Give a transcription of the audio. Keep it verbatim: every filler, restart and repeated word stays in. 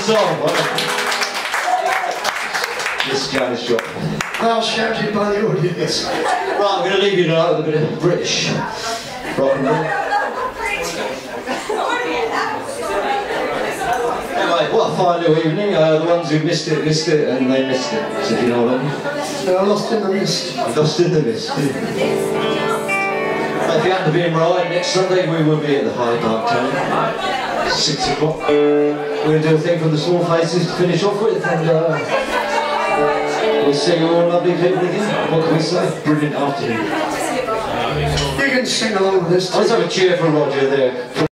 song. This guy's shot. Well shouted by the audience. Right, I'm going to leave you now with a bit of British rock and roll. Anyway, what a fine little evening. Uh, the ones who missed it, missed it, and they missed it. So if you know what I mean. No, lost in the mist. Lost in the mist. If you happen to be in Rye next Sunday, we will be at the Hyde Park Town. Six o'clock. We're going to do a thing for the Small Faces to finish off with, and uh, we'll see you all lovely people again. What can we say? Brilliant afternoon. You can sing along with this. Let's have a cheer for Roger there.